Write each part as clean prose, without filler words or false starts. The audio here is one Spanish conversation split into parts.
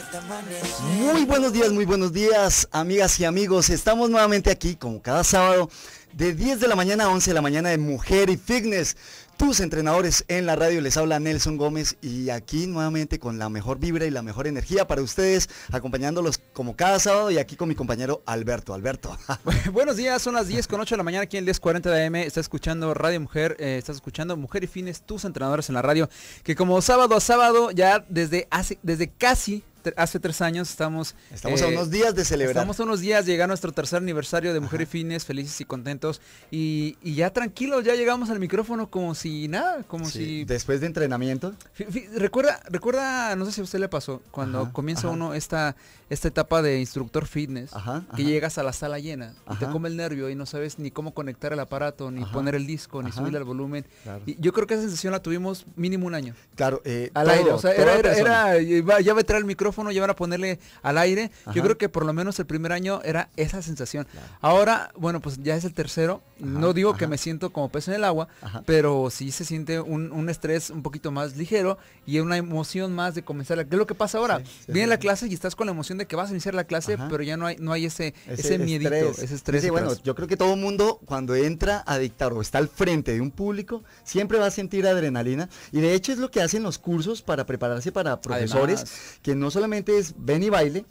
Muy buenos días, amigas y amigos. Estamos nuevamente aquí, como cada sábado, de 10 de la mañana a 11 de la mañana, de Mujer y Fitness. Tus entrenadores en la radio, les habla Nelson Gómez, y aquí nuevamente con la mejor vibra y la mejor energía para ustedes, acompañándolos como cada sábado, y aquí con mi compañero Alberto. Buenos días, son las 10:08 de la mañana aquí en el 10:40 de AM. Estás escuchando Radio Mujer, estás escuchando Mujer y Fitness, tus entrenadores en la radio, que como sábado a sábado, ya desde casi hace 3 años estamos a unos días de celebrar. Estamos a unos días, llega nuestro tercer aniversario de Mujer y Fitness, felices y contentos, y ya tranquilos, ya llegamos al micrófono como si nada, si... Después de entrenamiento. Recuerda, no sé si a usted le pasó, cuando comienza uno esta etapa de instructor fitness, que llegas a la sala llena, y te come el nervio y no sabes ni cómo conectar el aparato, ni poner el disco, ni subirle el volumen. Claro. Y yo creo que esa sensación la tuvimos mínimo un año. Claro, al aire, o sea, ya va a traer el micrófono, ya van a ponerle al aire. Yo creo que por lo menos el primer año era esa sensación. Claro. Ahora, bueno, pues ya es el tercero. No digo que me siento como pez en el agua, pero sí se siente un estrés un poquito más ligero y una emoción más de comenzar. ¿Qué es lo que pasa ahora? Viene la clase y estás con la emoción de que vas a iniciar la clase, pero ya no hay ese miedito, ese estrés. Sí, bueno, yo creo que todo mundo cuando entra a dictar o está al frente de un público, siempre va a sentir adrenalina, y de hecho es lo que hacen los cursos para prepararse para profesores. Además, que no solamente es ven y baile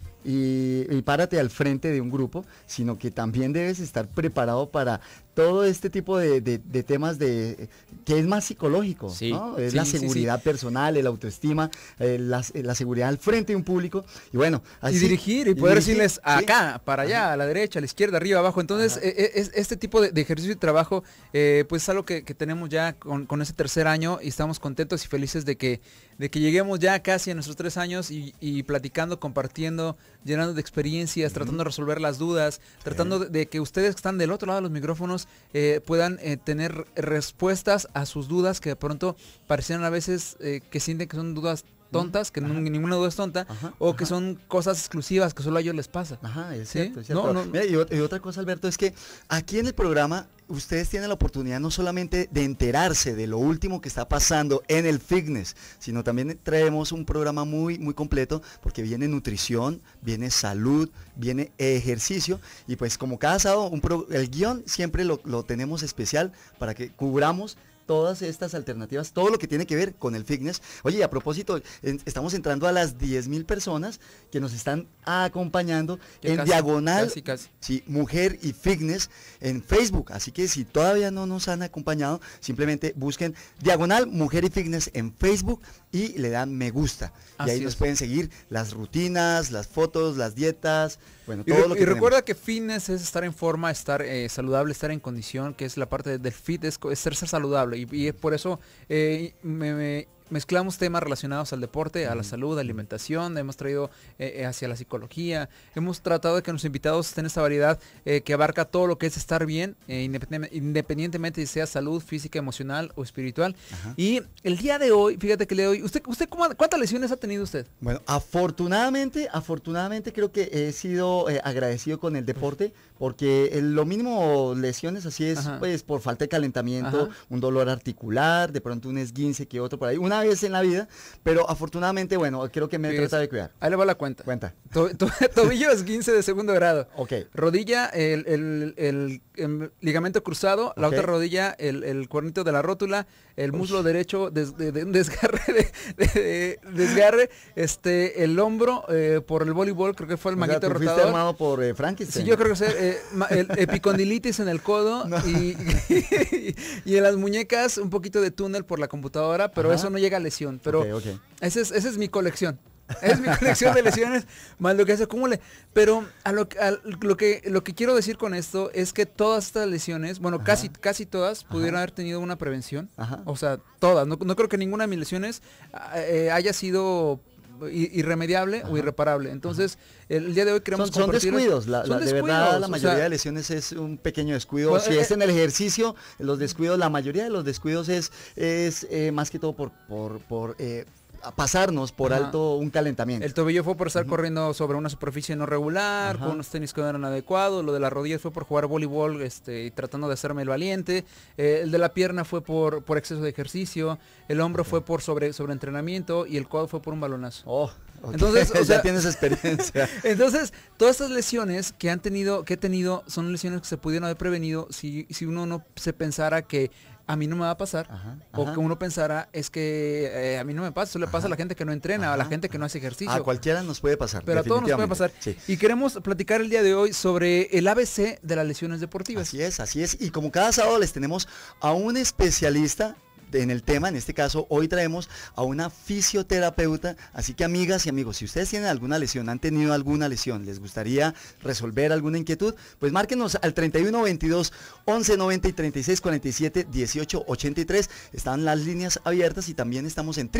y párate al frente de un grupo, sino que también debes estar preparado para todo este tipo de temas que es más psicológico, ¿no? Es la seguridad personal, el autoestima, la seguridad al frente de un público, y bueno, así, y dirigir y poder decirles acá, para allá, a la derecha, a la izquierda, arriba, abajo. Entonces este tipo de ejercicio y trabajo pues es algo que tenemos ya con ese tercer año, y estamos contentos y felices de que lleguemos ya casi a nuestros 3 años y platicando, compartiendo, llenando de experiencias, tratando de resolver las dudas, tratando de que ustedes que están del otro lado de los micrófonos puedan tener respuestas a sus dudas, que de pronto parecieran a veces que sienten que son dudas tontas, que ninguna duda es tonta, que son cosas exclusivas que solo a ellos les pasa. Es cierto, es cierto. No. Mira, y otra cosa, Alberto, es que aquí en el programa ustedes tienen la oportunidad no solamente de enterarse de lo último que está pasando en el fitness, sino también traemos un programa muy completo, porque viene nutrición, viene salud, viene ejercicio, y pues como cada sábado el guión siempre lo tenemos especial para que cubramos todas estas alternativas, todo lo que tiene que ver con el fitness. Oye, a propósito, estamos entrando a las 10,000 personas que nos están acompañando en diagonal, casi. Sí, Mujer y Fitness en Facebook. Así que si todavía no nos han acompañado, simplemente busquen diagonal Mujer y Fitness en Facebook y le dan me gusta. Y ahí nos pueden seguir las rutinas, las fotos, las dietas, bueno, todo lo que tenemos. Recuerda que fitness es estar en forma, estar saludable, estar en condición, que es la parte del fit, es ser saludable. Y por eso mezclamos temas relacionados al deporte, a la salud, alimentación, hemos traído hacia la psicología, hemos tratado de que nuestros invitados estén en esta variedad que abarca todo lo que es estar bien, independientemente si sea salud física, emocional o espiritual. Y el día de hoy, fíjate que ¿usted cuántas lesiones ha tenido usted? Bueno, afortunadamente creo que he sido agradecido con el deporte, porque lo mínimo lesiones así es pues por falta de calentamiento, un dolor articular, de pronto un esguince que otro por ahí, una vez en la vida, pero afortunadamente, bueno, creo que me trata de cuidar. Ahí le va la cuenta. Tobillo esguince de 2º grado. Rodilla, el ligamento cruzado, la otra rodilla, el cuernito de la rótula, el muslo derecho, un desgarre, el hombro por el voleibol, creo que fue el manguito rotador. ¿Fuiste armado por Frankenstein? Sí, yo creo que el epicondilitis en el codo y en las muñecas un poquito de túnel por la computadora, pero eso no llega a lesión. Pero esa es mi colección. Es mi colección de lesiones, más lo que se acumule. Pero lo que quiero decir con esto es que todas estas lesiones, bueno, casi todas pudieron haber tenido una prevención. O sea, todas. No creo que ninguna de mis lesiones haya sido irremediable o irreparable. Entonces, el día de hoy queremos compartir. Son descuidos, de verdad la mayoría de lesiones es un pequeño descuido. Bueno, si es en el ejercicio, los descuidos, la mayoría de los descuidos es más que todo por a pasarnos por alto un calentamiento. El tobillo fue por estar corriendo sobre una superficie no regular, con unos tenis que no eran adecuados. Lo de la rodilla fue por jugar voleibol y tratando de hacerme el valiente. El de la pierna fue por exceso de ejercicio. El hombro fue por sobreentrenamiento y el codo fue por un balonazo. Okay. Entonces, o sea, ya tienes experiencia. Entonces, todas estas lesiones que he tenido, son lesiones que se pudieron haber prevenido si uno no se pensara que a mí no me va a pasar, o que uno pensara es que a mí no me pasa, eso le pasa a la gente que no entrena, a la gente que no hace ejercicio. A cualquiera nos puede pasar. Pero a todos nos puede pasar. Sí. Y queremos platicar el día de hoy sobre el ABC de las lesiones deportivas. Así es, así es. Y como cada sábado les tenemos a un especialista en el tema. En este caso hoy traemos a una fisioterapeuta, así que amigas y amigos, si ustedes tienen alguna lesión, han tenido alguna lesión, les gustaría resolver alguna inquietud, pues márquenos al 31 22 11 90 y 36 47 18 83, están las líneas abiertas y también estamos en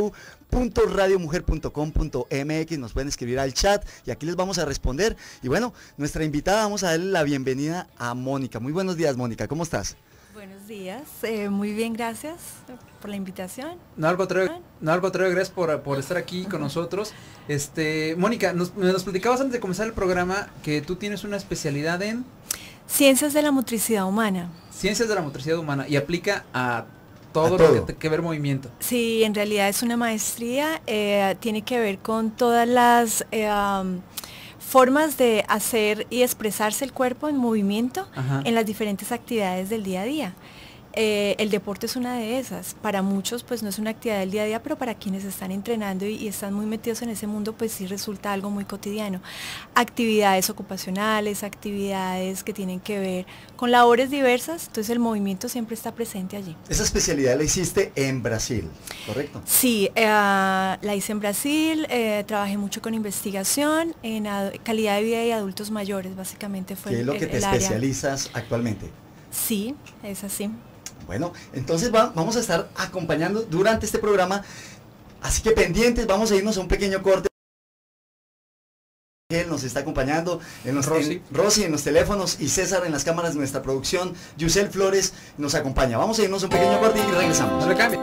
www.radiomujer.com.mx, nos pueden escribir al chat y aquí les vamos a responder. Y bueno, nuestra invitada, vamos a darle la bienvenida a Mónica. Muy buenos días, Mónica, ¿cómo estás? Buenos días, muy bien, gracias por la invitación. No, al contrario, gracias por estar aquí con nosotros. Mónica, nos platicabas antes de comenzar el programa que tú tienes una especialidad en Ciencias de la motricidad humana. Ciencias de la motricidad humana, y aplica a todo lo que tiene que ver movimiento. Sí, en realidad es una maestría, tiene que ver con todas las formas de hacer y expresarse el cuerpo en movimiento en las diferentes actividades del día a día. El deporte es una de esas. Para muchos pues no es una actividad del día a día, pero para quienes están entrenando y están muy metidos en ese mundo pues sí resulta algo muy cotidiano. Actividades ocupacionales, actividades que tienen que ver con labores diversas, entonces el movimiento siempre está presente allí. Esa especialidad la hiciste en Brasil, ¿correcto? Sí, la hice en Brasil, trabajé mucho con investigación en calidad de vida y adultos mayores, básicamente fue ¿Qué es lo que te especializas actualmente? Sí, es así. Bueno, entonces vamos a estar acompañando durante este programa, así que pendientes, vamos a irnos a un pequeño corte. Él nos está acompañando, Rosy en los teléfonos y César en las cámaras de nuestra producción, Yusel Flores nos acompaña. Vamos a irnos a un pequeño corte y regresamos. No le cambie.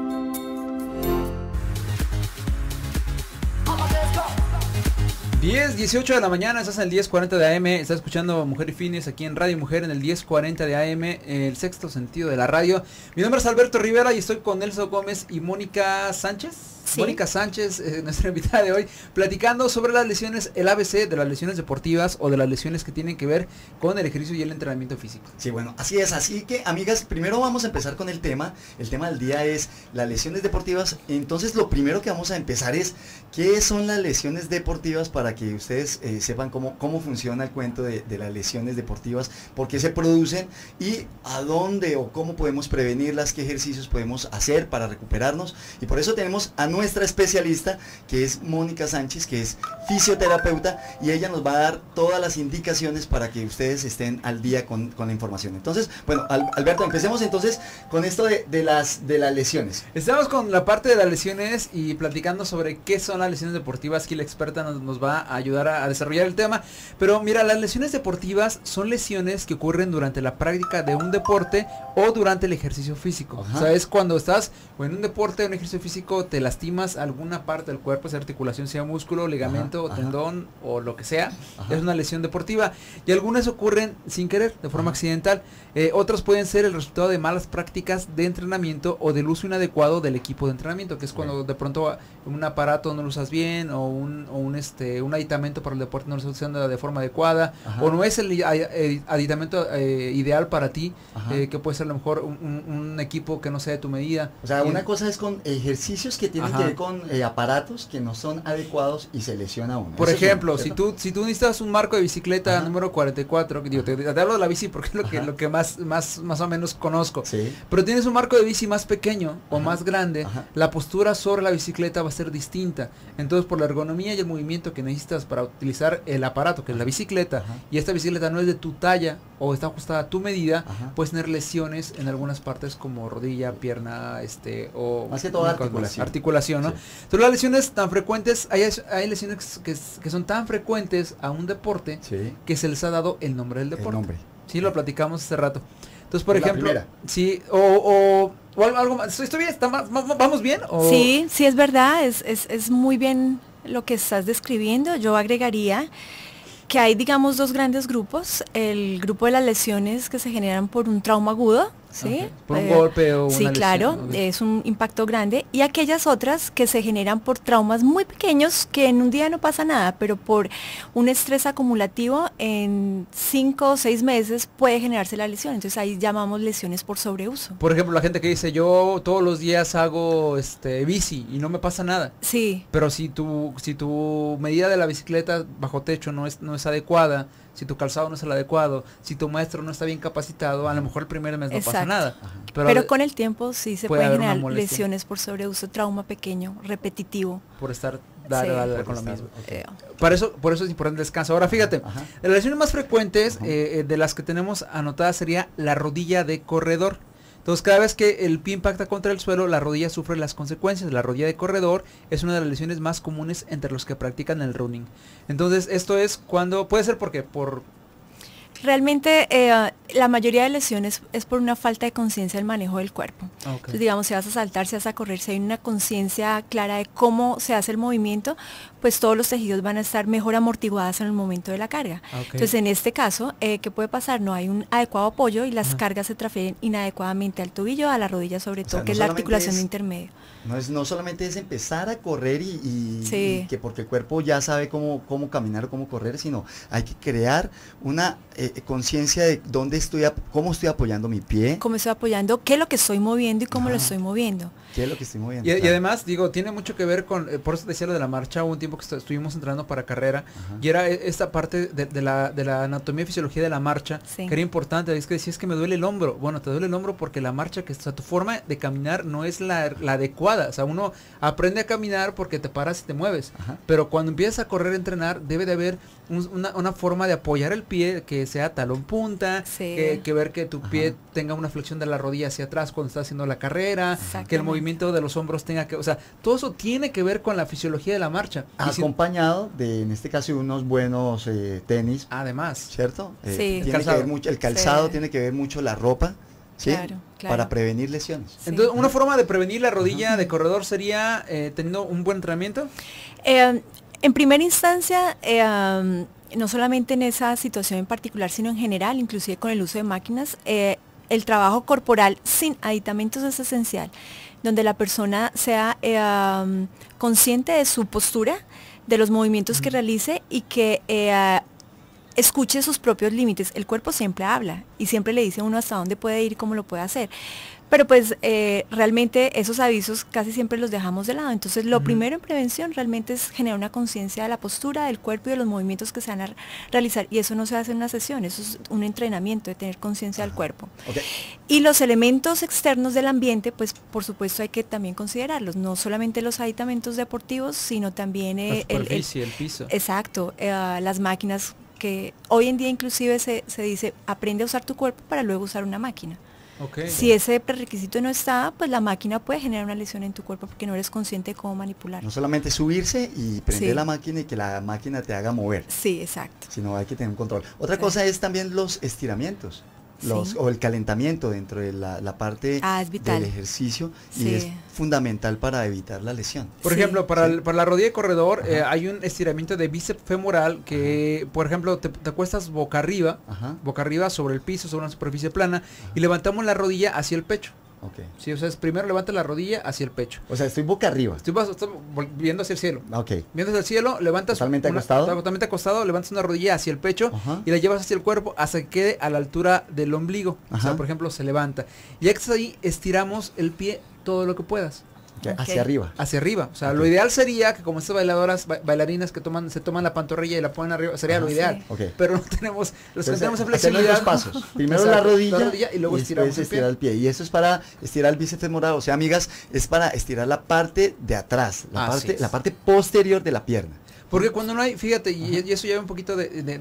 10:18 de la mañana, estás en el 10:40 de AM, estás escuchando Mujer y Fines aquí en Radio Mujer en el 10:40 de AM, el sexto sentido de la radio. Mi nombre es Alberto Rivera y estoy con Nelson Gómez y Mónica Sánchez. Sí. Mónica Sánchez, nuestra invitada de hoy, platicando sobre las lesiones, el ABC de las lesiones deportivas o de las lesiones que tienen que ver con el ejercicio y el entrenamiento físico. Sí, bueno, así es, así que amigas, primero vamos a empezar con el tema del día es las lesiones deportivas. Entonces lo primero que vamos a empezar es, ¿qué son las lesiones deportivas? Para que ustedes sepan cómo funciona el cuento de las lesiones deportivas, por qué se producen y a dónde o cómo podemos prevenirlas, qué ejercicios podemos hacer para recuperarnos. Y por eso tenemos a nuestra especialista, que es Mónica Sánchez, que es fisioterapeuta, y ella nos va a dar todas las indicaciones para que ustedes estén al día con la información. Entonces, bueno, Alberto, empecemos entonces con esto de las lesiones. Estamos con la parte de las lesiones y platicando sobre qué son las lesiones deportivas. Aquí la experta nos va a ayudar a desarrollar el tema. Pero mira, las lesiones deportivas son lesiones que ocurren durante la práctica de un deporte o durante el ejercicio físico. O sea, es cuando estás o en un deporte o en un ejercicio físico, te lastimas alguna parte del cuerpo, sea articulación, sea músculo, ligamento, tendón o lo que sea, es una lesión deportiva. Y algunas ocurren sin querer, de forma accidental. Otras pueden ser el resultado de malas prácticas de entrenamiento o del uso inadecuado del equipo de entrenamiento, que es cuando de pronto un aparato no lo usas bien o un aditamento para el deporte no lo estás usando de forma adecuada, o no es el aditamento ideal para ti, que puede ser a lo mejor un equipo que no sea de tu medida. O sea, una cosa es con ejercicios que tienen que ver con aparatos que no son adecuados y se lesiona uno. Por ejemplo, si tú necesitas un marco de bicicleta número 44, que digo, te hablo de la bici porque es lo que más o menos conozco, pero tienes un marco de bici más pequeño o más grande, la postura sobre la bicicleta va a ser distinta. Entonces, por la ergonomía y el movimiento que necesitas para utilizar el aparato, que es la bicicleta, y esta bicicleta no es de tu talla o está ajustada a tu medida, puedes tener lesiones en algunas partes como rodilla, pierna, o más que todo articulación, ¿no? Sí. Entonces las lesiones tan frecuentes, hay lesiones que son tan frecuentes a un deporte que se les ha dado el nombre del deporte. Sí, lo platicamos hace rato. Entonces, por ejemplo, sí, o algo más. ¿Estoy bien? ¿Vamos bien? Sí, es verdad, es muy bien lo que estás describiendo. Yo agregaría que hay, digamos, dos grandes grupos. El grupo de las lesiones que se generan por un trauma agudo, ¿sí? Okay. Por un golpe o una sí, lesión. Claro, es un impacto grande. Y aquellas otras que se generan por traumas muy pequeños, que en un día no pasa nada, pero por un estrés acumulativo en 5 o 6 meses puede generarse la lesión. Entonces ahí llamamos lesiones por sobreuso. Por ejemplo, la gente que dice, yo todos los días hago bici y no me pasa nada. Sí. Pero si tu medida de la bicicleta bajo techo no es adecuada, si tu calzado no es el adecuado, si tu maestro no está bien capacitado, a lo mejor el primer mes no pasa nada. Pero con el tiempo sí se pueden generar lesiones por sobreuso, trauma pequeño, repetitivo. Por estar dale con lo mismo. Okay. Por eso es importante el descanso. Ahora fíjate, las lesiones más frecuentes de las que tenemos anotadas sería la rodilla de corredor. Entonces cada vez que el pie impacta contra el suelo, la rodilla sufre las consecuencias. La rodilla de corredor es una de las lesiones más comunes entre los que practican el running. Entonces esto es cuando, puede ser porque por... Realmente la mayoría de lesiones es por una falta de conciencia del manejo del cuerpo. Okay. Entonces, digamos, si vas a saltar, si vas a correr, si hay una conciencia clara de cómo se hace el movimiento, pues todos los tejidos van a estar mejor amortiguados en el momento de la carga. Okay. Entonces, en este caso, ¿qué puede pasar? No hay un adecuado apoyo y las cargas se transfieren inadecuadamente al tobillo, a la rodilla sobre todo, que es la articulación de intermedio. No solamente es empezar a correr y que porque el cuerpo ya sabe cómo caminar o cómo correr, sino hay que crear una conciencia de cómo estoy apoyando mi pie. Cómo estoy apoyando, qué es lo que estoy moviendo y cómo lo estoy moviendo. ¿Qué es lo que estoy moviendo? Y además, tiene mucho que ver con, por eso decía lo de la marcha, hubo un tiempo que estuvimos entrenando para carrera, y era esta parte de la anatomía y fisiología de la marcha, que era importante. Es que decías que me duele el hombro. Bueno, te duele el hombro porque la marcha, tu forma de caminar no es la adecuada. O sea, uno aprende a caminar porque te paras y te mueves. Pero cuando empiezas a correr, a entrenar, debe de haber una forma de apoyar el pie que sea talón punta, que ver que tu pie tenga una flexión de la rodilla hacia atrás cuando estás haciendo la carrera, que el movimiento de los hombros tenga que, o sea, todo eso tiene que ver con la fisiología de la marcha. Acompañado de, en este caso, unos buenos tenis. Además. ¿Cierto? Tiene que ver mucho, el calzado tiene que ver mucho la ropa. ¿Sí? Claro. Para prevenir lesiones. Entonces, una forma de prevenir la rodilla de corredor sería teniendo un buen entrenamiento. En primera instancia, no solamente en esa situación en particular, sino en general, inclusive con el uso de máquinas, el trabajo corporal sin aditamentos es esencial, donde la persona sea consciente de su postura, de los movimientos que realice y que escuche sus propios límites. El cuerpo siempre habla y siempre le dice a uno hasta dónde puede ir y cómo lo puede hacer. Pero pues realmente esos avisos casi siempre los dejamos de lado. Entonces lo primero en prevención realmente es generar una conciencia de la postura, del cuerpo y de los movimientos que se van a realizar. Y eso no se hace en una sesión, eso es un entrenamiento de tener conciencia del cuerpo. Y los elementos externos del ambiente, pues por supuesto hay que también considerarlos. No solamente los aditamentos deportivos, sino también el piso. Exacto, las máquinas, que hoy en día inclusive se dice, aprende a usar tu cuerpo para luego usar una máquina. Si ese prerequisito no está, pues la máquina puede generar una lesión en tu cuerpo porque no eres consciente de cómo manipular. No solamente subirse y prender la máquina y que la máquina te haga mover. Sí, exacto. Sino hay que tener un control. Otra cosa es también los estiramientos. O el calentamiento dentro de la parte del ejercicio y es fundamental para evitar la lesión. Por ejemplo, para la rodilla de corredor hay un estiramiento de bíceps femoral que, por ejemplo, te acuestas boca arriba sobre el piso, sobre una superficie plana y levantamos la rodilla hacia el pecho. Sí, o sea, primero levanta la rodilla hacia el pecho. O sea, estoy boca arriba. Estoy viendo hacia el cielo. Viendo hacia el cielo, levantas totalmente acostado, levantas una rodilla hacia el pecho y la llevas hacia el cuerpo hasta que quede a la altura del ombligo. O sea, por ejemplo, se levanta. Y ya que estás ahí, estiramos el pie todo lo que puedas. Hacia arriba. Hacia arriba. O sea, lo ideal sería que como estas bailarinas que se toman la pantorrilla y la ponen arriba, sería lo ideal. Pero no tenemos, tenemos esa flexibilidad. Dos pasos. Primero la rodilla y luego estiramos el pie. Y eso es para estirar el bíceps femoral. O sea, amigas, es para estirar la parte de atrás, la parte posterior de la pierna. Porque cuando no hay, fíjate, y eso lleva un poquito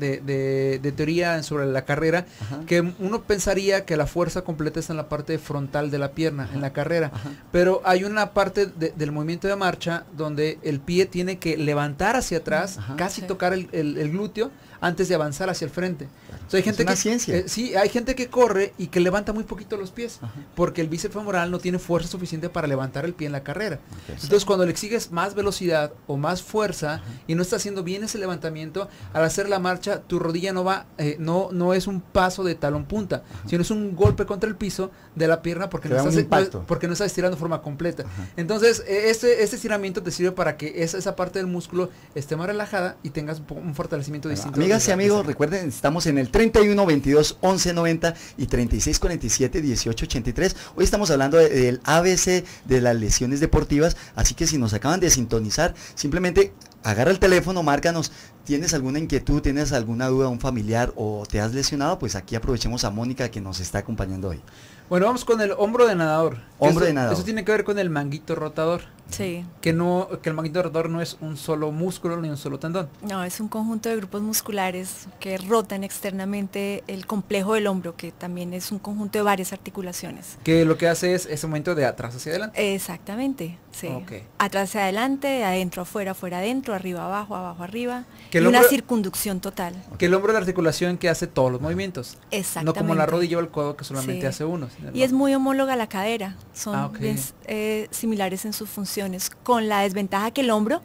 de teoría sobre la carrera, que uno pensaría que la fuerza completa está en la parte frontal de la pierna, en la carrera, pero hay una parte del movimiento de marcha donde el pie tiene que levantar hacia atrás, casi tocar el glúteo, antes de avanzar hacia el frente. Entonces, hay gente es una ciencia. Sí, hay gente que corre y que levanta muy poquito los pies, porque el bíceps femoral no tiene fuerza suficiente para levantar el pie en la carrera. Entonces, cuando le exiges más velocidad o más fuerza y no está haciendo bien ese levantamiento, al hacer la marcha, tu rodilla no va, no es un paso de talón punta, sino es un golpe contra el piso de la pierna porque no estás estirando de forma completa. Entonces, este estiramiento te sirve para que esa parte del músculo esté más relajada y tengas un fortalecimiento distinto. Amigas y amigos, recuerden, estamos en el 31 22 11 90 y 36 47 18 83. Hoy estamos hablando del ABC de las lesiones deportivas, así que si nos acaban de sintonizar, simplemente agarra el teléfono, márcanos. ¿Tienes alguna inquietud, tienes alguna duda, un familiar o te has lesionado? Pues aquí aprovechemos a Mónica que nos está acompañando hoy. Bueno, vamos con el hombro de nadador. Hombro de nadador. Eso tiene que ver con el manguito rotador. Sí. Que el manguito rotador no es un solo músculo ni un solo tendón. No, es un conjunto de grupos musculares que rotan externamente el complejo del hombro, que también es un conjunto de varias articulaciones. Que lo que hace es ese movimiento de atrás hacia adelante. Exactamente, sí. Okay. Atrás hacia adelante, de adentro afuera, afuera adentro, arriba abajo, abajo arriba. Que y una circunducción total. Que el hombro es la articulación que hace todos los movimientos. Exactamente. No como la rodilla o el codo que solamente hace uno. Y es muy homóloga a la cadera. Son bien, similares en sus funciones, con la desventaja que el hombro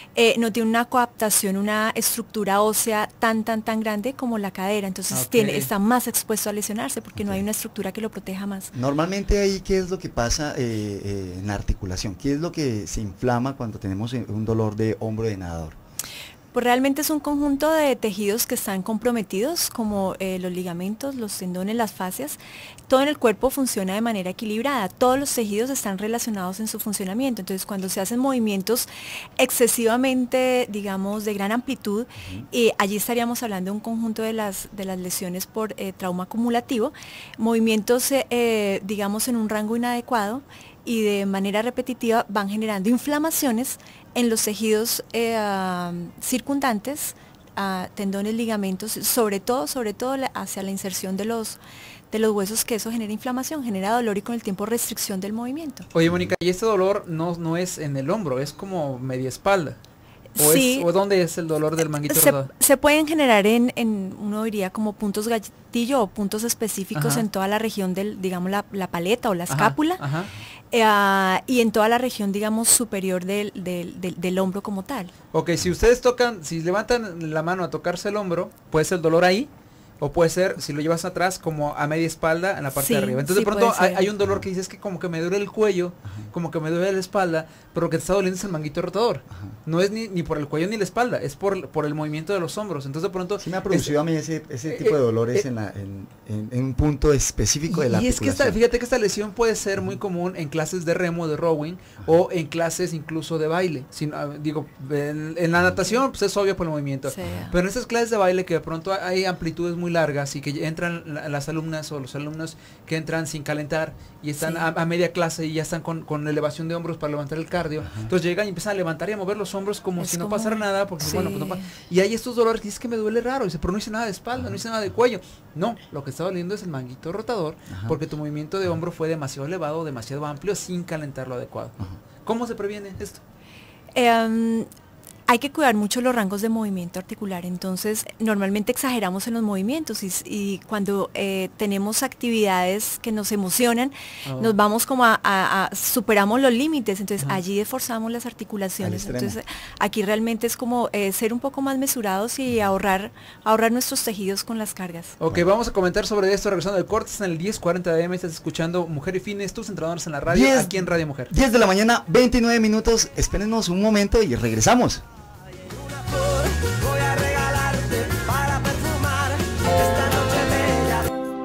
no tiene una coaptación, una estructura ósea tan grande como la cadera, entonces está más expuesto a lesionarse porque no hay una estructura que lo proteja más. Normalmente ahí, ¿qué es lo que pasa en la articulación? ¿Qué es lo que se inflama cuando tenemos un dolor de hombro de nadador? Pues realmente es un conjunto de tejidos que están comprometidos, como los ligamentos, los tendones, las fascias. Todo en el cuerpo funciona de manera equilibrada. Todos los tejidos están relacionados en su funcionamiento. Entonces, cuando se hacen movimientos excesivamente, digamos, de gran amplitud, allí estaríamos hablando de un conjunto de las lesiones por trauma acumulativo. Movimientos, digamos, en un rango inadecuado y de manera repetitiva van generando inflamaciones en los tejidos circundantes, tendones, ligamentos, sobre todo hacia la inserción de los huesos, que eso genera inflamación, genera dolor y con el tiempo restricción del movimiento. Oye, Mónica, y este dolor no es en el hombro, es como media espalda. ¿O dónde es el dolor del manguito rotador? Se pueden generar uno diría como puntos gatillo o puntos específicos en toda la región digamos, la paleta o la escápula. Y en toda la región, digamos, superior del hombro como tal. Ok, si levantan la mano a tocarse el hombro, puede ser el dolor ahí, o puede ser, si lo llevas atrás, como a media espalda en la parte de arriba. Entonces de pronto hay un dolor que dices que como que me duele el cuello, como que me duele la espalda, pero lo que te está doliendo es el manguito rotador. No es ni por el cuello ni la espalda, es por el movimiento de los hombros. Entonces de pronto... Sí me ha producido a mí ese tipo de dolores en un punto específico de la articulación. Y es que fíjate que esta lesión puede ser muy común en clases de remo, de rowing, o en clases incluso de baile. En la natación pues es obvio por el movimiento. Sí. Pero en estas clases de baile que de pronto hay amplitudes muy largas y que entran las alumnas o los alumnos que entran sin calentar y están a media clase y ya están con elevación de hombros para levantar el cardio. Entonces llegan y empiezan a levantar y a mover los hombros como si no pasara nada, porque y hay estos dolores que es que me duele raro, y dice, pero no hice nada de espalda, no hice nada de cuello. No, lo que está doliendo es el manguito rotador, porque tu movimiento de hombro fue demasiado elevado, demasiado amplio, sin calentar lo adecuado. ¿Cómo se previene esto? Hay que cuidar mucho los rangos de movimiento articular, entonces normalmente exageramos en los movimientos y cuando tenemos actividades que nos emocionan, nos vamos como superamos los límites, entonces allí esforzamos las articulaciones. Entonces aquí realmente es como ser un poco más mesurados y ahorrar nuestros tejidos con las cargas. Ok, vamos a comentar sobre esto regresando del corte. En el 10:40 de AM estás escuchando Mujer y Fines, tus entrenadores en la radio, aquí en Radio Mujer. 10 de la mañana, 29 minutos, espérenos un momento y regresamos. Voy a regalarte para perfumar esta noche bella.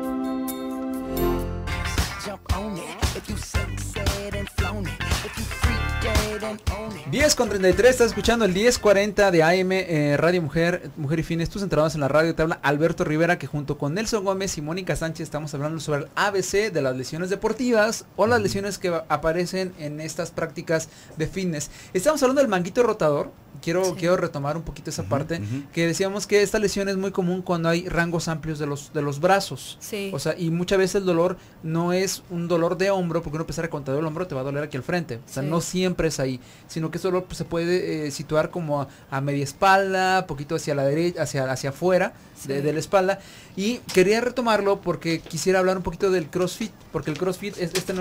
Jump on it if you sexed and flown it, if you freaked and own it. 10:33, estás escuchando el 10:40 de AM, Radio Mujer, Mujer y Fines, tus entrenadores en la radio. Te habla Alberto Rivera, que junto con Nelson Gómez y Mónica Sánchez estamos hablando sobre el ABC de las lesiones deportivas o las lesiones que aparecen en estas prácticas de fitness. Estamos hablando del manguito rotador, quiero retomar un poquito esa parte, que decíamos que esta lesión es muy común cuando hay rangos amplios de los brazos. Sí. O sea, y muchas veces el dolor no es un dolor de hombro, porque uno pensar que cuando te duele el hombro te va a doler aquí al frente. O sea, no siempre es ahí, sino que ese dolor pues, se puede situar como a media espalda, poquito hacia la derecha, hacia afuera de la espalda. Y quería retomarlo porque quisiera hablar un poquito del CrossFit, porque el CrossFit es esta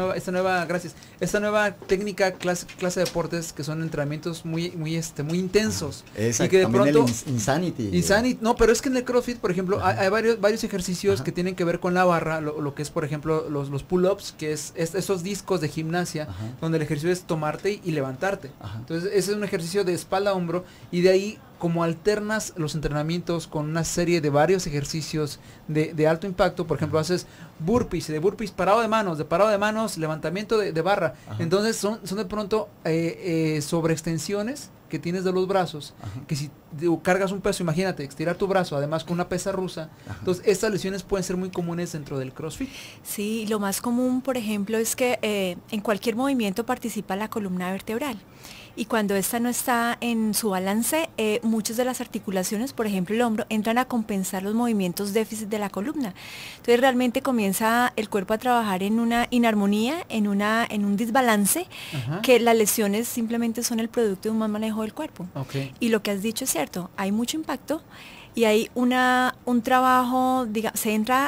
nueva técnica, clase de deportes que son entrenamientos muy intensos. Exacto, y que de pronto Insanity. No, pero es que en el CrossFit, por ejemplo, hay varios ejercicios que tienen que ver con la barra, lo que es, por ejemplo, los pull-ups, que es esos discos de gimnasia, donde el ejercicio es tomarte y levantarte. Entonces, ese es un ejercicio de espalda-hombro, y de ahí, como alternas los entrenamientos con una serie de varios ejercicios de alto impacto, por ejemplo, haces burpees, de burpees parado de manos, levantamiento de barra. Entonces son de pronto sobreextensiones que tienes de los brazos, que si cargas un peso, imagínate, estirar tu brazo, además con una pesa rusa. Entonces estas lesiones pueden ser muy comunes dentro del CrossFit. Sí, lo más común, por ejemplo, es que en cualquier movimiento participa la columna vertebral. Y cuando esta no está en su balance, muchas de las articulaciones, por ejemplo el hombro, entran a compensar los movimientos déficit de la columna. Entonces realmente comienza el cuerpo a trabajar en una inarmonía, en un desbalance, que las lesiones simplemente son el producto de un mal manejo del cuerpo. Y lo que has dicho es cierto, hay mucho impacto y hay un trabajo, digamos, se entra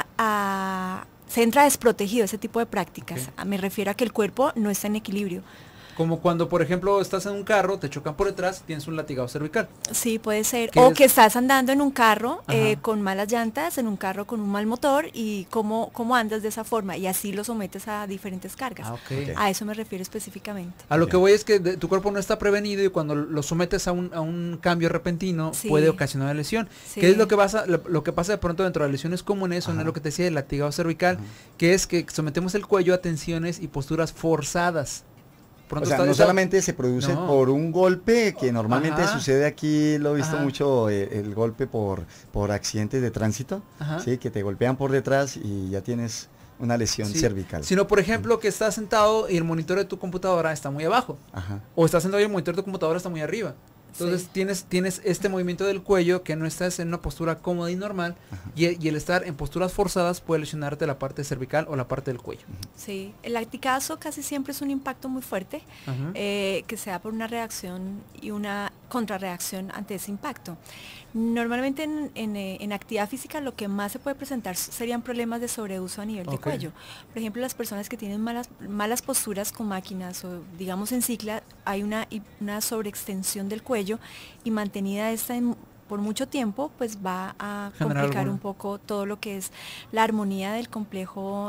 desprotegido ese tipo de prácticas. Me refiero a que el cuerpo no está en equilibrio. Como cuando, por ejemplo, estás en un carro, te chocan por detrás, tienes un latigado cervical. Sí, puede ser. O que estás andando en un carro con malas llantas, en un carro con un mal motor, y cómo andas de esa forma, y así lo sometes a diferentes cargas. A eso me refiero específicamente. A lo que voy es que tu cuerpo no está prevenido, y cuando lo sometes a un cambio repentino, puede ocasionar una lesión. ¿Qué es lo que pasa? Lo que pasa de pronto dentro de las lesiones comunes son lo que te decía, el latigado cervical, que es que sometemos el cuello a tensiones y posturas forzadas. Pronto, o sea, no solamente se produce por un golpe, que normalmente sucede aquí, lo he visto mucho, el golpe por accidentes de tránsito, ¿sí? Que te golpean por detrás y ya tienes una lesión cervical. Sino, por ejemplo, que estás sentado y el monitor de tu computadora está muy abajo. O estás sentado y el monitor de tu computadora está muy arriba. Entonces tienes este movimiento del cuello, que no estás en una postura cómoda y normal, y el estar en posturas forzadas puede lesionarte la parte cervical o la parte del cuello. Sí, el latigazo casi siempre es un impacto muy fuerte, que se da por una reacción y una contrarreacción ante ese impacto. Normalmente en actividad física lo que más se puede presentar serían problemas de sobreuso a nivel de cuello. Por ejemplo, las personas que tienen malas posturas con máquinas, o digamos en cicla, hay una sobreextensión del cuello, y mantenida esta por mucho tiempo, pues va a complicar un poco todo lo que es la armonía del complejo.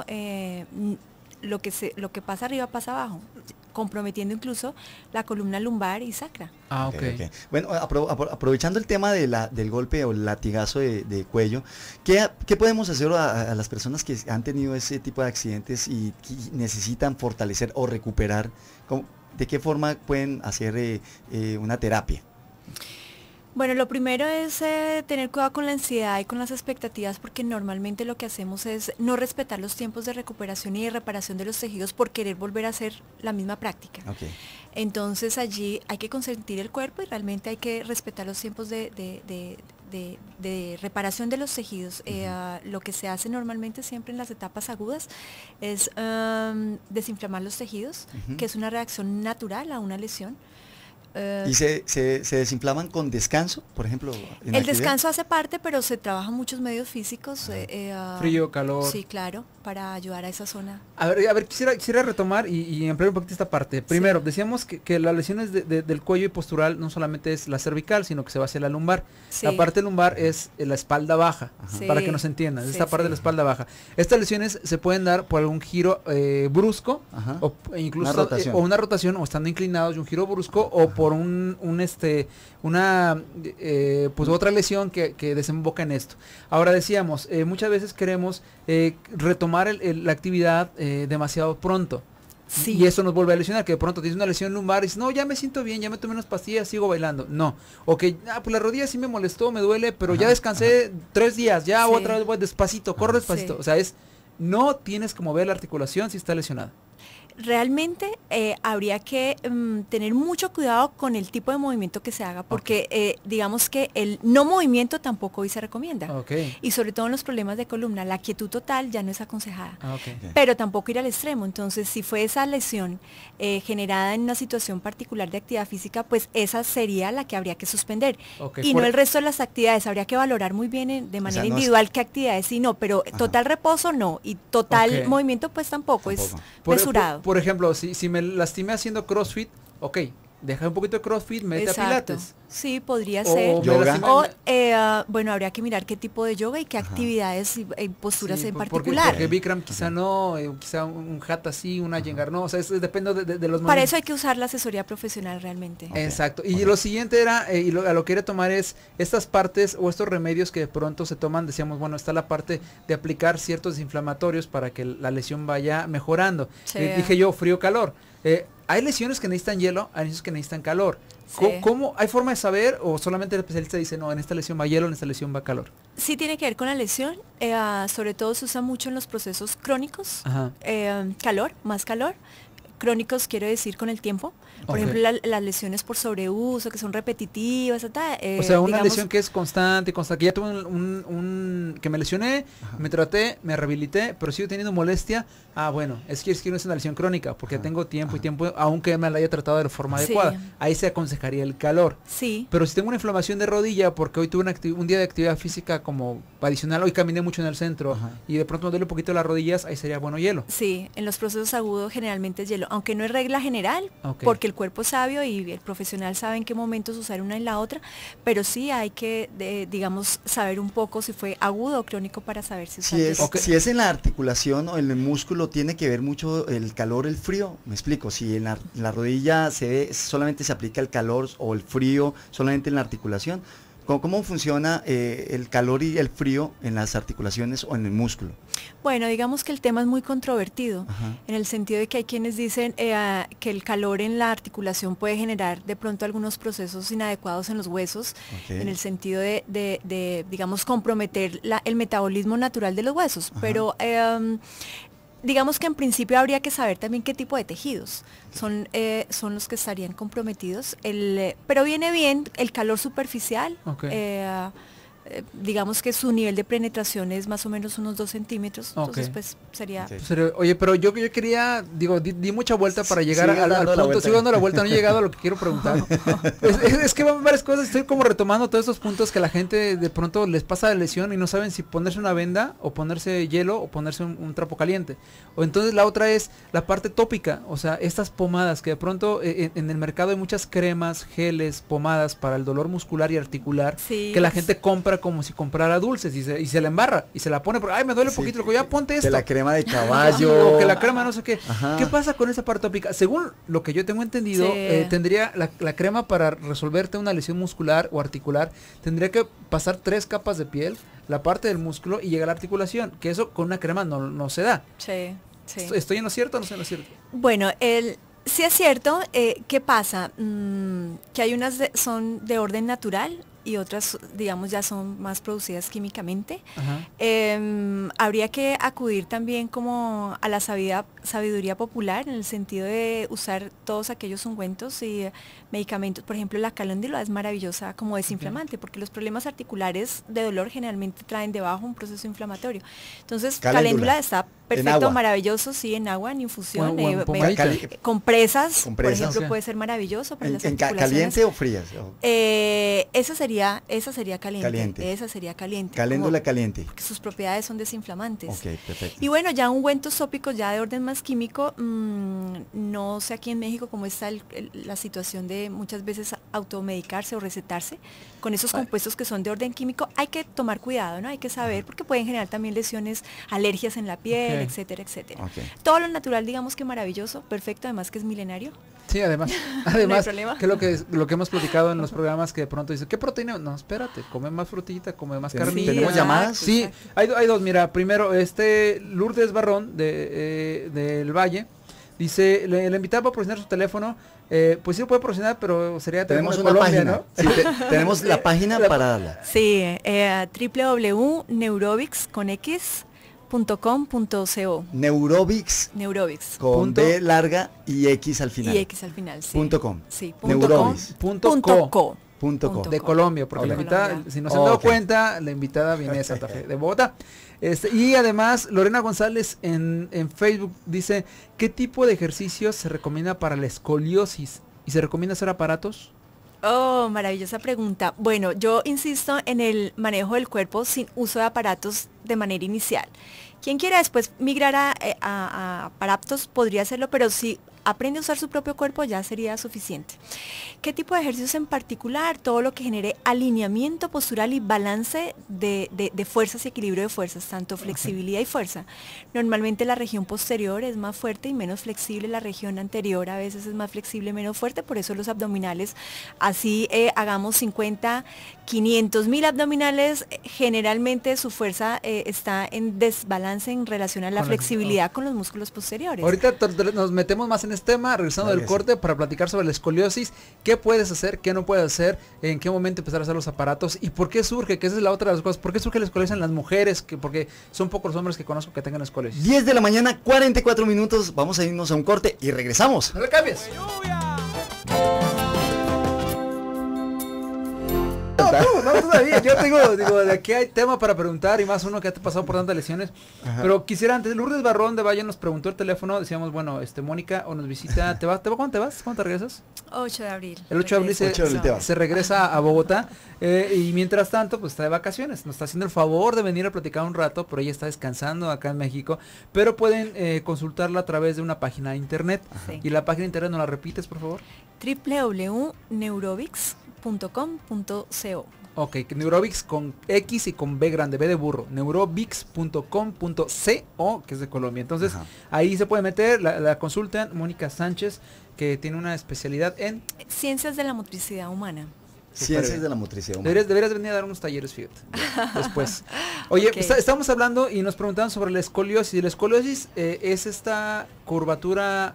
Lo que pasa arriba pasa abajo, comprometiendo incluso la columna lumbar y sacra. Okay. Bueno, aprovechando el tema del golpe o el latigazo de cuello, ¿qué podemos hacer a las personas que han tenido ese tipo de accidentes y necesitan fortalecer o recuperar? ¿De qué forma pueden hacer una terapia? Bueno, lo primero es tener cuidado con la ansiedad y con las expectativas, porque normalmente lo que hacemos es no respetar los tiempos de recuperación y de reparación de los tejidos por querer volver a hacer la misma práctica. Entonces allí hay que consentir el cuerpo y realmente hay que respetar los tiempos de reparación de los tejidos. Lo que se hace normalmente siempre en las etapas agudas es desinflamar los tejidos, que es una reacción natural a una lesión. ¿Y se desinflaman con descanso, por ejemplo? El descanso hace parte, pero se trabajan muchos medios físicos. Frío, calor. Sí, claro, para ayudar a esa zona. A ver, quisiera retomar y ampliar un poquito esta parte. Primero, decíamos que las lesiones del cuello y postural no solamente es la cervical, sino que se va hacia la lumbar. La parte lumbar es la espalda baja, para que nos entiendan, es esta parte de la espalda baja. Estas lesiones se pueden dar por algún giro brusco, o incluso una rotación, o estando inclinados, y un giro brusco, o por pues otra lesión que desemboca en esto. Ahora decíamos, muchas veces queremos retomar la actividad demasiado pronto. Y eso nos vuelve a lesionar, que de pronto tienes una lesión lumbar y dices, no, ya me siento bien, ya me tomé unas pastillas, sigo bailando. No. O que, pues la rodilla sí me molestó, me duele, pero ya descansé 3 días, ya otra vez voy despacito, corro despacito. O sea, no tienes que mover la articulación si está lesionada. Realmente habría que tener mucho cuidado con el tipo de movimiento que se haga, porque digamos que el no movimiento tampoco hoy se recomienda. Y sobre todo en los problemas de columna, la quietud total ya no es aconsejada. Pero tampoco ir al extremo. Entonces, si fue esa lesión generada en una situación particular de actividad física, pues esa sería la que habría que suspender. Y no el resto de las actividades. Habría que valorar muy bien de manera individual qué actividades sí, no, pero total reposo no, y total movimiento pues tampoco. Es mesurado. Por ejemplo, si me lastimé haciendo CrossFit, deja un poquito de CrossFit, mete a Pilates. Sí, podría ser. Yoga. O, bueno, habría que mirar qué tipo de yoga y qué actividades y posturas en particular. Porque Bikram quizá no, quizá un Hatha sí, una Iyengar no, o sea, depende de los momentos. Para eso hay que usar la asesoría profesional realmente. Exacto. Y lo siguiente era, a lo que quería tomar es estas partes o estos remedios que de pronto se toman, decíamos, bueno, está la parte de aplicar ciertos desinflamatorios para que la lesión vaya mejorando. Dije yo, frío-calor. Hay lesiones que necesitan hielo, hay lesiones que necesitan calor. Sí. ¿Cómo? ¿Hay forma de saber o solamente el especialista dice, no, en esta lesión va hielo, en esta lesión va calor? Sí tiene que ver con la lesión, sobre todo se usa mucho en los procesos crónicos, calor, más calor. Crónicos quiero decir con el tiempo. Por ejemplo, las lesiones por sobreuso, que son repetitivas, o sea, una lesión que es constante, que ya tuve que me lesioné, me traté, me rehabilité, pero sigo teniendo molestia. Bueno, es que no es una lesión crónica, porque tengo tiempo y tiempo, aunque me la haya tratado de la forma adecuada. Ahí se aconsejaría el calor. Sí. Pero si tengo una inflamación de rodilla, porque hoy tuve un día de actividad física como adicional, hoy caminé mucho en el centro, y de pronto me duele un poquito las rodillas, ahí sería bueno hielo. Sí, en los procesos agudos generalmente es hielo, aunque no es regla general, porque el cuerpo es sabio y el profesional sabe en qué momentos usar una y la otra, pero sí hay que, digamos, saber un poco si fue agudo o crónico para saber si si es en la articulación o en el músculo, tiene que ver mucho el calor, el frío. Me explico, si en la rodilla solamente se aplica el calor o el frío solamente en la articulación. ¿Cómo funciona el calor y el frío en las articulaciones o en el músculo? Bueno, digamos que el tema es muy controvertido, en el sentido de que hay quienes dicen que el calor en la articulación puede generar de pronto algunos procesos inadecuados en los huesos, en el sentido de digamos, comprometer el metabolismo natural de los huesos, pero digamos que en principio habría que saber también qué tipo de tejidos son los que estarían comprometidos. Pero viene bien el calor superficial. Digamos que su nivel de penetración es más o menos unos 2 centímetros. Entonces, pues sería... Oye, pero yo quería, di mucha vuelta para llegar al punto. Sigo dando la vuelta, no he llegado a lo que quiero preguntar. Es que van varias cosas, estoy como retomando todos estos puntos que la gente de pronto les pasa de lesión y no saben si ponerse una venda o ponerse hielo o ponerse un trapo caliente. O entonces la otra es la parte tópica, o sea, estas pomadas que de pronto en el mercado hay muchas cremas, geles, pomadas para el dolor muscular y articular que la gente compra como si comprara dulces y se la embarra y se la pone porque me duele un poquito, ya ponte esto. Que la crema de caballo. O que la crema no sé qué. ¿Qué pasa con esa parte tópica? Según lo que yo tengo entendido, tendría la crema para resolverte una lesión muscular o articular, tendría que pasar 3 capas de piel, la parte del músculo y llega a la articulación, que eso con una crema no se da. Sí. ¿Estoy en lo cierto o no estoy en lo cierto? Bueno, sí es cierto. ¿Qué pasa? Que hay unas son de orden natural y otras, digamos, ya son más producidas químicamente. Habría que acudir también como a la sabiduría popular, en el sentido de usar todos aquellos ungüentos y medicamentos. Por ejemplo, la caléndula es maravillosa como desinflamante, porque los problemas articulares de dolor generalmente traen debajo un proceso inflamatorio. Entonces, caléndula está perfecto, maravilloso, sí, en agua, en infusión, compresas, por ejemplo, puede ser maravilloso para las articulaciones. ¿Caliente o frías? Esa sería caliente. Esa sería caliente. Caléndula caliente. Porque sus propiedades son desinflamantes. Ok, perfecto. Y bueno, ya ungüentos tópicos ya de orden más químico, no sé aquí en México cómo está la situación de muchas veces automedicarse o recetarse con esos compuestos que son de orden químico. Hay que tomar cuidado, ¿no? Hay que saber porque pueden generar también lesiones, alergias en la piel, etcétera, etcétera. Todo lo natural, digamos que maravilloso, perfecto, además que es milenario. Sí, además, que es lo que hemos platicado en los programas, que de pronto dice, ¿qué proteína? No, espérate, come más frutita, come más carnita. ¿Tenemos llamadas? Sí, hay dos, mira, primero, Lourdes Barrón del Valle, dice, le invitaba a proporcionar su teléfono, pues sí lo puede proporcionar, pero sería tenemos una Colombia, página, ¿no? Sí, tenemos la página para darla. Sí, www.neurobics.com Neurobics.com.co. Neurobics. Neurobics. Con B larga y X al final. Y X al final, sí. .com. Sí, Neurobics. .co. De Colombia, porque Ok. la invitada, Colombia. si no se han dado Ok. cuenta, la invitada viene de Santa Fe, de Bogotá. Y además, Lorena González en Facebook dice, ¿qué tipo de ejercicios se recomienda para la escoliosis? ¿Y se recomienda hacer aparatos? Oh, maravillosa pregunta. Bueno, yo insisto en el manejo del cuerpo sin uso de aparatos de manera inicial. Quien quiera después migrar a aparatos podría hacerlo, pero si aprende a usar su propio cuerpo ya sería suficiente. ¿Qué tipo de ejercicios en particular? Todo lo que genere alineamiento postural y balance de fuerzas y equilibrio de fuerzas, tanto flexibilidad y fuerza. Normalmente la región posterior es más fuerte y menos flexible, la región anterior a veces es más flexible y menos fuerte, por eso los abdominales, así hagamos 50, 500 mil abdominales, generalmente su fuerza está en desbalance en relación a la flexibilidad con los músculos posteriores. Ahorita nos metemos más en este tema, regresando del corte, para platicar sobre la escoliosis, qué puedes hacer, qué no puedes hacer, en qué momento empezar a hacer los aparatos y por qué surge, que esa es la otra de las cosas, por qué surge la escoliosis en las mujeres, porque son pocos los hombres que conozco que tengan escoliosis. 10 de la mañana, 44 minutos, vamos a irnos a un corte y regresamos. No le cambies. No, todavía. Yo tengo, de aquí hay tema para preguntar y más uno que ha pasado por tantas lesiones. Ajá. Pero quisiera antes, Lourdes Barrón de Valle nos preguntó el teléfono, decíamos, bueno, Mónica o nos visita, ¿cuándo te vas? ¿Cuándo te regresas? 8 de abril. El 8 de abril 8 de abril te vas. se regresa a Bogotá y mientras tanto pues está de vacaciones, nos está haciendo el favor de venir a platicar un rato, pero ella está descansando acá en México, pero pueden consultarla a través de una página de internet. Sí. Y la página de internet, ¿nos la repites por favor? www.neurobics.com.co. Ok, Neurobics con X y con B grande, B de burro, neurobics.com.co, que es de Colombia. Entonces, Ajá. ahí se puede meter, la consultan, Mónica Sánchez, que tiene una especialidad en... Ciencias de la motricidad humana. Ciencias bien. de la motricidad humana. Deberías venir a dar unos talleres, fíjate, después. Oye, Ok. Estamos hablando y nos preguntaban sobre la escoliosis. La escoliosis es esta curvatura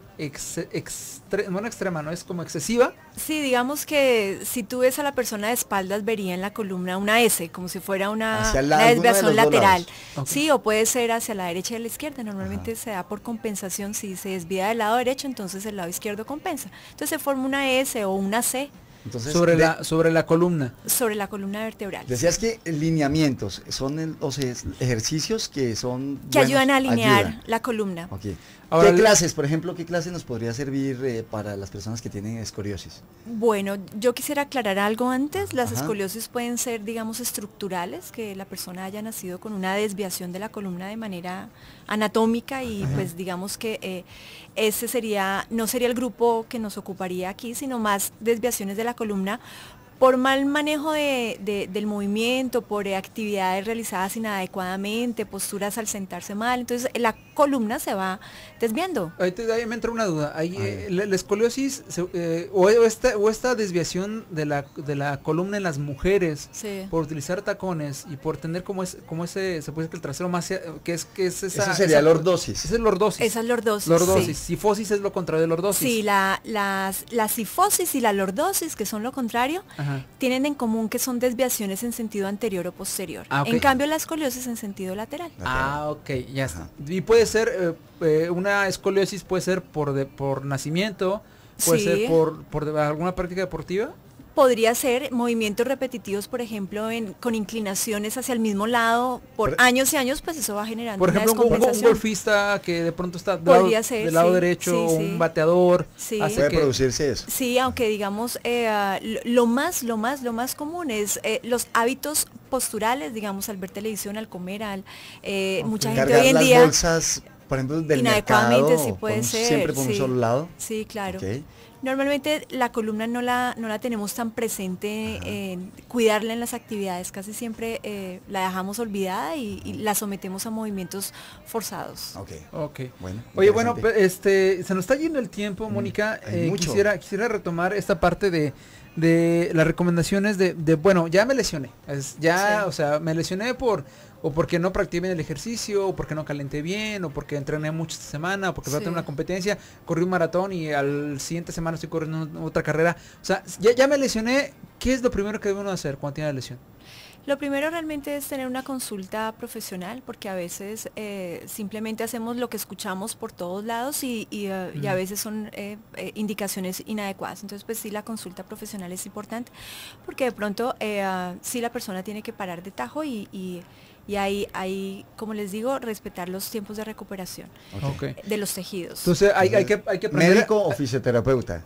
extrema, ¿no? Es como excesiva. Sí, digamos que si tú ves a la persona de espaldas vería en la columna una S, como si fuera una Hacia una alguno de desviación los dos lateral. lados. Ok. Sí, o puede ser hacia la derecha y la izquierda. Normalmente se da por compensación. Si se desvía del lado derecho, entonces el lado izquierdo compensa. Entonces se forma una S o una C Entonces, sobre la columna. sobre la columna vertebral. decías que lineamientos son los ejercicios que son Que buenos, ayudan a alinear ayudan. la columna. Ok. Ahora, ¿Qué clases, por ejemplo, qué clase nos podría servir para las personas que tienen escoliosis? Bueno, yo quisiera aclarar algo antes. Las Ajá. escoliosis pueden ser, digamos, estructurales, que la persona haya nacido con una desviación de la columna de manera anatómica y pues digamos que ese no sería el grupo que nos ocuparía aquí, sino más desviaciones de la columna por mal manejo del movimiento, por actividades realizadas inadecuadamente, posturas al sentarse mal, entonces la columna se va desviando. Ahí me entra una duda. Ahí, la escoliosis o esta desviación de la columna en las mujeres Sí. por utilizar tacones y por tener como ese, se puede decir que el trasero más que es esa. Eso sería lordosis. Esa es lordosis. Esa es lordosis. Lordosis. Sí. Sifosis es lo contrario de lordosis. Sí, la sifosis y la lordosis, que son lo contrario, Ajá. tienen en común que son desviaciones en sentido anterior o posterior. Ah, ok. En cambio, la escoliosis en sentido lateral. Ah, ok, ya Ajá. está. Y puede ser una escoliosis, puede ser por nacimiento, puede Sí. ser por alguna práctica deportiva. Podría ser movimientos repetitivos, por ejemplo, con inclinaciones hacia el mismo lado por Pero- años y años, pues eso va generando Por una ejemplo, un descompensación. golfista que de pronto está Podría ser, del lado sí, derecho, sí, o sí. un bateador. Sí. hace Puede que- producirse eso. Sí, aunque digamos lo más común es los hábitos posturales, digamos, al ver televisión, al comer, mucha gente Cargar hoy en las día bolsas, por ejemplo, del inadecuadamente mercado, sí puede ser, siempre por un sí. solo lado. Sí, claro. Ok. Normalmente la columna no la tenemos tan presente en cuidarla en las actividades, casi siempre la dejamos olvidada y la sometemos a movimientos forzados. Ok. Ok. Bueno. Oye, bueno, interesante. se nos está yendo el tiempo, Mónica. hay mucho. Quisiera retomar esta parte de las recomendaciones bueno, ya me lesioné. Sí. O sea, me lesioné o porque no practiqué bien el ejercicio, o porque no calenté bien, o porque entrené mucho esta semana, o porque voy a tener Sí. una competencia, corrí un maratón y al siguiente semana estoy corriendo otra carrera. O sea, ya me lesioné. ¿Qué es lo primero que debe uno hacer cuando tiene la lesión? Lo primero realmente es tener una consulta profesional, porque a veces simplemente hacemos lo que escuchamos por todos lados y a veces son indicaciones inadecuadas. Entonces, pues sí, la consulta profesional es importante, porque de pronto sí la persona tiene que parar de tajo y ahí, como les digo, respetar los tiempos de recuperación de los tejidos. Entonces hay que aprender. ¿Médico o fisioterapeuta?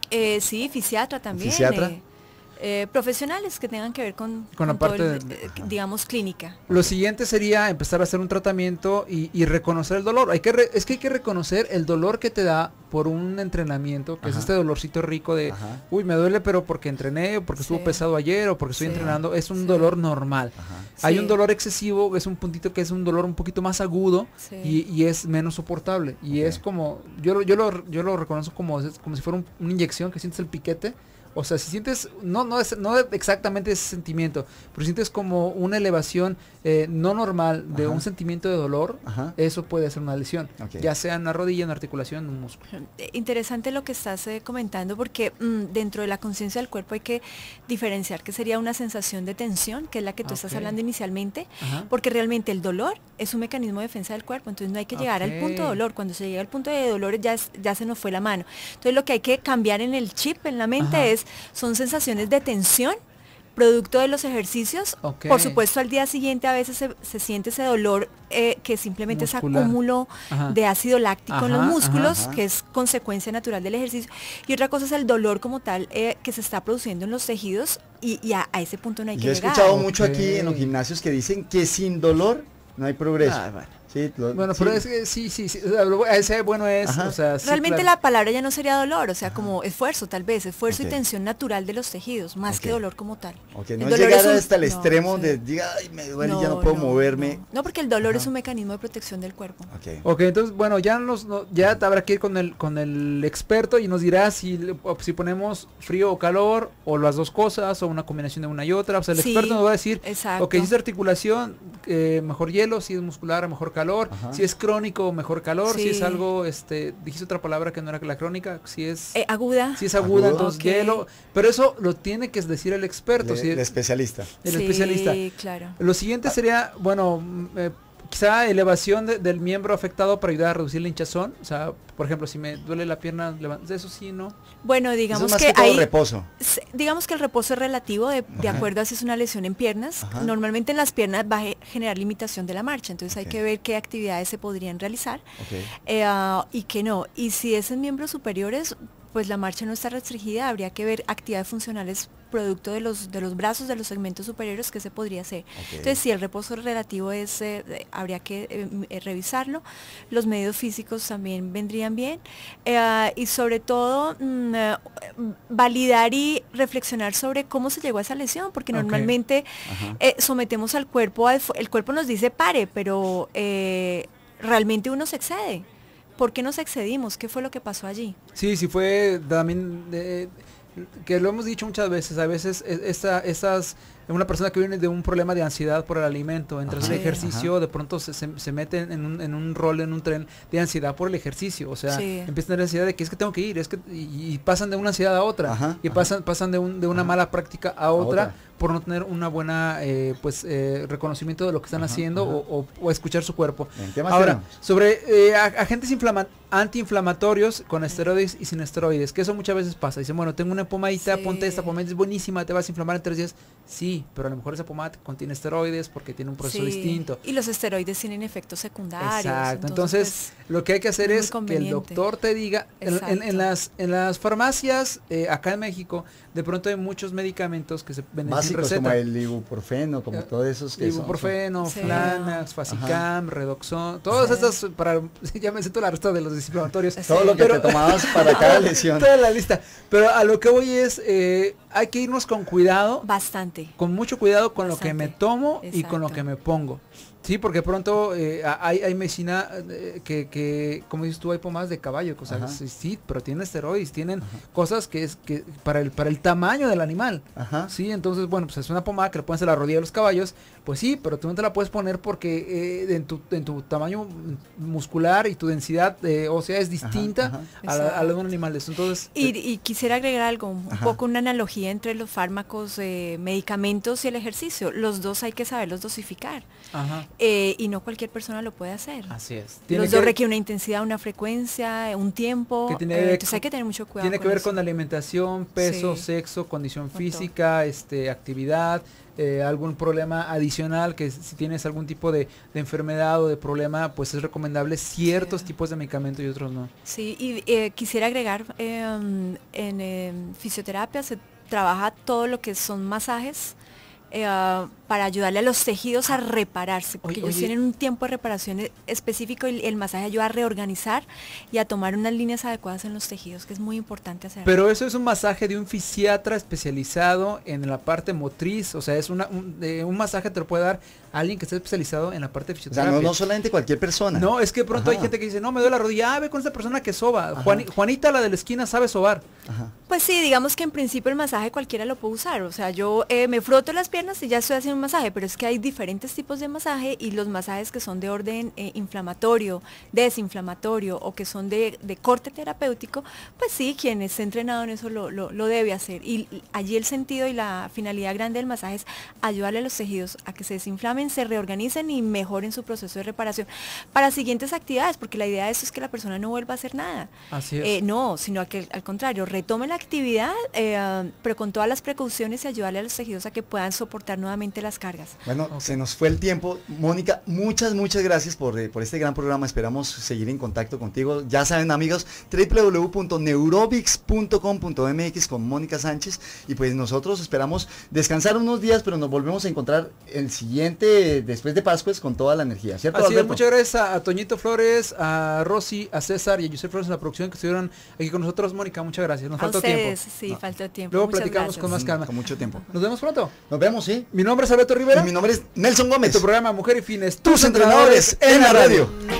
Sí, fisiatra también. ¿Fisiatra? Profesionales que tengan que ver con la parte digamos, clínica. Lo siguiente sería empezar a hacer un tratamiento y reconocer el dolor. Es que hay que reconocer el dolor que te da por un entrenamiento, que es este dolorcito rico de, uy, me duele, pero porque entrené, o porque estuvo pesado ayer, o porque estoy entrenando. Es un dolor normal. Hay un dolor excesivo, es un puntito que es un dolor un poquito más agudo y es menos soportable. Y es como, yo lo reconozco como si fuera una inyección, que sientes el piquete. O sea, si sientes, no exactamente ese sentimiento, pero sientes como una elevación no normal de un sentimiento de dolor, eso puede ser una lesión, ya sea en una rodilla, en una articulación, en un músculo. Interesante lo que estás comentando, porque dentro de la conciencia del cuerpo hay que diferenciar que sería una sensación de tensión, que es la que tú estás hablando inicialmente, porque realmente el dolor es un mecanismo de defensa del cuerpo, entonces no hay que llegar al punto de dolor. Cuando se llega al punto de dolor ya se nos fue la mano. Entonces lo que hay que cambiar en el chip, en la mente, son sensaciones de tensión producto de los ejercicios. Por supuesto, al día siguiente a veces se siente ese dolor que simplemente muscular. Es acúmulo de ácido láctico en los músculos, que es consecuencia natural del ejercicio. Y otra cosa es el dolor como tal que se está produciendo en los tejidos y a ese punto no hay que llegar. Yo he escuchado mucho aquí en los gimnasios que dicen que sin dolor no hay progreso. Sí, pero es que sí, ese bueno es, o sea, realmente la palabra ya no sería dolor, o sea, como esfuerzo, tal vez, esfuerzo y tensión natural de los tejidos, más que dolor como tal. No llegar hasta el extremo de diga, ay, me duele y ya no puedo moverme. No, porque el dolor es un mecanismo de protección del cuerpo. Entonces, bueno, ya habrá que ir con el experto y nos dirá si ponemos frío o calor, o las dos cosas, o una combinación de una y otra. O sea, el experto nos va a decir, si es articulación, mejor hielo, si es muscular, mejor calor, si es crónico, mejor calor, si es algo, dijiste otra palabra que no era la crónica, si es aguda. Si es aguda, entonces hielo, pero eso lo tiene que decir el experto, el especialista. El especialista. Claro. Lo siguiente sería, quizá elevación del miembro afectado para ayudar a reducir la hinchazón. O sea, por ejemplo, si me duele la pierna, eso sí, ¿no? Bueno, digamos que hay reposo. Digamos que el reposo es relativo de acuerdo a si es una lesión en piernas. Normalmente en las piernas va a generar limitación de la marcha, entonces hay que ver qué actividades se podrían realizar y qué no. Y si es en miembros superiores, pues la marcha no está restringida, habría que ver actividades funcionales producto de los brazos, de los segmentos superiores, que se podría hacer. Entonces, si el reposo relativo es, habría que revisarlo. Los medios físicos también vendrían bien. Y sobre todo, validar y reflexionar sobre cómo se llegó a esa lesión, porque normalmente sometemos al cuerpo, el cuerpo nos dice pare, pero realmente uno se excede. ¿Por qué nos excedimos? ¿Qué fue lo que pasó allí? Sí, fue también, que lo hemos dicho muchas veces, a veces una persona que viene de un problema de ansiedad por el alimento, entre el ejercicio, de pronto se mete en un rol, en un tren de ansiedad por el ejercicio, o sea, empiezan a tener ansiedad de que es que tengo que ir, y pasan de una ansiedad a otra, pasan de una mala práctica a otra, por no tener una buena reconocimiento de lo que están haciendo o escuchar su cuerpo. Ahora, sobre agentes antiinflamatorios con esteroides y sin esteroides, que eso muchas veces pasa. Dicen, bueno, tengo una pomadita, ponte esta pomadita, es buenísima, te vas a inflamar en 3 días. Sí, pero a lo mejor esa pomada contiene esteroides porque tiene un proceso distinto. Y los esteroides tienen efectos secundarios. Exacto, entonces lo que hay que hacer es que el doctor te diga, en las farmacias acá en México, de pronto hay muchos medicamentos que se venden sin receta. Como el ibuprofeno, como todos esos que ibuprofeno, Flanax, Fasicam, Redoxon, todas estas ya me siento la resta de los desinflamatorios. Todo lo que te tomabas para cada lesión. Toda la lista. Pero a lo que voy es, hay que irnos con cuidado. Bastante. Con mucho cuidado con lo que me tomo y con lo que me pongo. Sí, porque pronto hay medicina que, como dices tú, hay pomadas de caballo, cosas sí, pero tienen esteroides, tienen cosas que para el tamaño del animal. Sí, entonces, bueno, pues es una pomada que le pones en la rodilla de los caballos, pues sí, pero tú no te la puedes poner porque en tu tamaño muscular y tu densidad ósea es distinta a la de un animal de eso. Entonces, y quisiera agregar algo, un poco una analogía entre los fármacos, medicamentos y el ejercicio. Los dos hay que saberlos dosificar. Y no cualquier persona lo puede hacer. Así es. Los dos requieren una intensidad, una frecuencia, un tiempo. Entonces hay que tener mucho cuidado. Tiene que ver con alimentación, peso, sexo, condición física, actividad, algún problema adicional, que si tienes algún tipo de enfermedad o de problema, pues es recomendable ciertos tipos de medicamentos y otros no. Sí, y quisiera agregar, en fisioterapia se trabaja todo lo que son masajes, para ayudarle a los tejidos a repararse, porque ellos tienen un tiempo de reparación específico y el masaje ayuda a reorganizar y a tomar unas líneas adecuadas en los tejidos, que es muy importante hacer. Pero eso es un masaje de un fisiatra especializado en la parte motriz, o sea, es un masaje te lo puede dar alguien que esté especializado en la parte de fisioterapia. O sea, no solamente cualquier persona. No, es que pronto hay gente que dice, no, me duele la rodilla, ve con esa persona que soba. Juanita, la de la esquina, sabe sobar. Pues sí, digamos que en principio el masaje cualquiera lo puede usar, o sea, yo me froto las piernas y ya estoy haciendo un masaje, pero es que hay diferentes tipos de masaje y los masajes que son de orden inflamatorio, desinflamatorio o que son de corte terapéutico, pues sí, quien esté entrenado en eso lo debe hacer. Y allí el sentido y la finalidad grande del masaje es ayudarle a los tejidos a que se desinflamen, se reorganicen y mejoren su proceso de reparación para siguientes actividades, porque la idea de eso es que la persona no vuelva a hacer nada. Así es. No, sino que al contrario, retome la actividad, pero con todas las precauciones y ayudarle a los tejidos a que puedan soportar nuevamente las cargas. Bueno, se nos fue el tiempo. Mónica, muchas gracias por este gran programa. Esperamos seguir en contacto contigo. Ya saben, amigos, www.neurobics.com.mx con Mónica Sánchez. Y pues nosotros esperamos descansar unos días, pero nos volvemos a encontrar el siguiente, después de Pascuas, con toda la energía, ¿cierto, Así Alberto? es, muchas gracias a Toñito Flores, a Rosy, a César y a José Flores en la producción que estuvieron aquí con nosotros. Mónica, muchas gracias. Nos faltó tiempo. Sí, faltó tiempo. Luego Muchas platicamos gracias. con más calma. Con mucho tiempo. Nos vemos pronto. Nos vemos, sí. Mi nombre es Alberto Rivera. Y mi nombre es Nelson Gómez. Tu programa Mujer y Fines. Tus entrenadores en la radio.